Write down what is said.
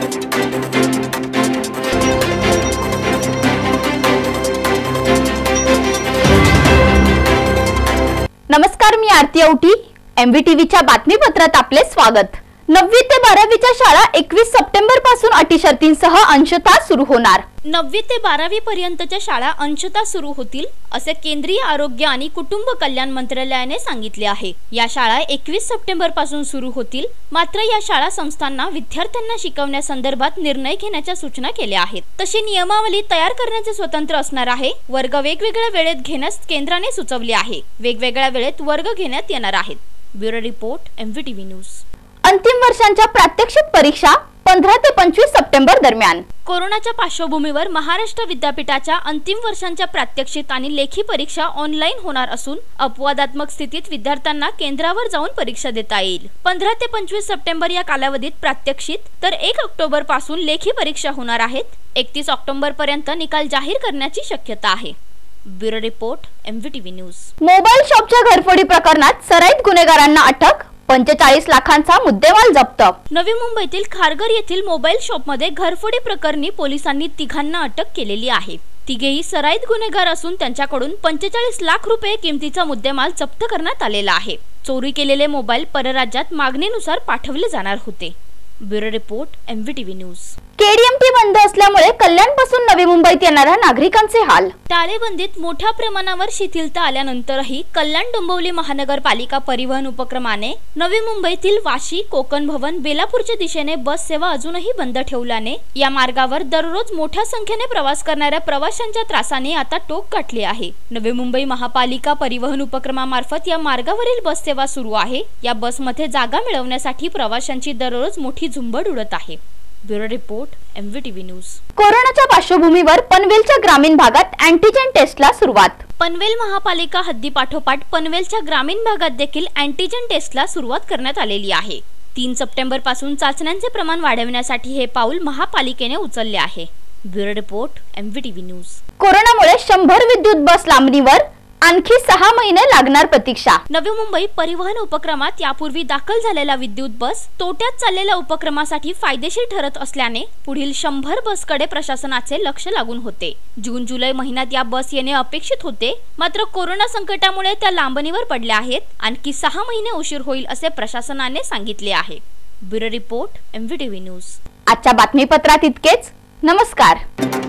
नमस्कार, मी आरती औटी. MVTVच्या बातमीपत्रात आपले स्वागत. 9वी ते 12वीच्या शाळा 21 सप्टेंबर पासून अटी शर्तींसह अंशतः सुरू होणार. 9वी ते 12वी पर्यंतच्या शाळा अंशतः सुरू होतील असे केंद्रीय आरोग्य आणि कुटुंब कल्याण मंत्रालयाने सांगितले आहे. या शाळा 21 सप्टेंबर पासून सुरू होतील. मात्र या शाळा संस्थांना विद्यार्थ्यांना शिकवण्यासंदर्भात निर्णय घेण्याच्या सूचना केल्या आहेत. तशी नियमावली तयार करण्याचे स्वतंत्र असणार आहे. वर्ग वेगवेगळ्या वेळेत घेण्यास केंद्राने सुचवले आहे. वेगवेगळ्या वेळेत वर्ग घेण्यात येणार आहेत. Bureau report, MVTV news. अंतिम वर्षांच्या प्रात्यक्षिक परीक्षा 15 ते 25 सप्टेंबर दरम्यान. कोरोनाच्या पार्श्वभूमीवर महाराष्ट्र विद्यापीठाच्या अंतिम वर्षांच्या प्रात्यक्षिक आणि लेखी परीक्षा ऑनलाईन होणार असून अपवादात्मक स्थितीत विद्यार्थ्यांना केंद्रावर जाऊन परीक्षा देता येईल. 15 ते 25 सप्टेंबर या कालावधीत प्रात्यक्षिक तर 1 ऑक्टोबर पासून लेखी परीक्षा होणार आहेत. 31 ऑक्टोबर पर्यंत निकाल जाहीर करण्याची शक्यता आहे. Bureau report, MVTV news. Mobile शॉपच्या घरफोडी प्रकरणात सराईत गुन्हेगारांना अटक. 45 लाखांचा मुद्देमाल जप्त. नवी मुंबईतील खारघर येथील मोबाईल शॉपमध्ये घरफोडी प्रकरणी पोलिसांनी तिघांना अटक केलेली आहे. तिघेही सराईत गुन्हेगार असून त्यांच्याकडून 45 लाख रुपये किमतीचा मुद्देमाल जप्त करण्यात आलेला आहे. चोरी केलेले मोबाईल परराज्यात मागणीनुसार पाठवले जाणार होते. Bureau report, MVTV news. KDMT बंद असल्यामुळे कल्याण पासून नवी मुंबईत येणाऱ्या नागरिकांचे हाल. टाळेबंदीत मोठ्या प्रमाणावर शिथिलता आल्यानंतरही कल्याण डोंबिवली महानगरपालिका परिवहन उपक्रमाने नवी मुंबईतील वाशी, कोकण भवन, बेलापूरच्या दिशेने बस सेवा अजूनही बंद ठेवल्याने या मार्गावर दररोज मोठ्या संख्येने प्रवास करणाऱ्या प्रवाशांच्या त्रासाने आता टोक गाठले आहे. नवी मुंबई महापालिका परिवहन उपक्रमामार्फत या मार्गावरील बस सेवा सुरू आहे. या बसमध्ये जागा मिळवण्यासाठी प्रवाशांची दररोज मोठी झुंबड उडत आहे. Bureau report, MVTV news. कोरोनाच्या पार्श्वभूमीवर पनवेलच्या ग्रामीण भागात अँटीजेन टेस्टला सुरुवात. पनवेल महापालिका हद्दीपाठोपाठ पनवेलच्या ग्रामीण भागात देखील अँटीजेन टेस्टला सुरुवात करण्यात आलेली आहे. 3 सप्टेंबर पासून चाचण्यांचे प्रमाण वाढवण्यासाठी हे पाऊल महापालिकेने उचलले आहे. Bureau report, MVTV news. कोरोनामुळे 100 विद्युत बस लांबणीवर, आणखी 6 महिने लागणार प्रतीक्षा. नवी मुंबई परिवहन उपक्रमात यापूर्वी दाखल झालेला विद्युत बस तोट्यात चाललेल्या उपक्रमासाठी फायदेशीर ठरत असल्याने पुढील 100 बसकडे प्रशासनाचे लक्ष लागून होते. जून-जुलै महिन्यात या बस येणे अपेक्षित होते. मात्र कोरोना संकटामुळे त्या लांबणीवर पडल्या आहेत. आणखी 6 महिने उशीर होईल असे प्रशासनाने सांगितले आहे. Bureau report, MVTV news. आजच्या बातमीपत्रात इतकेच. नमस्कार.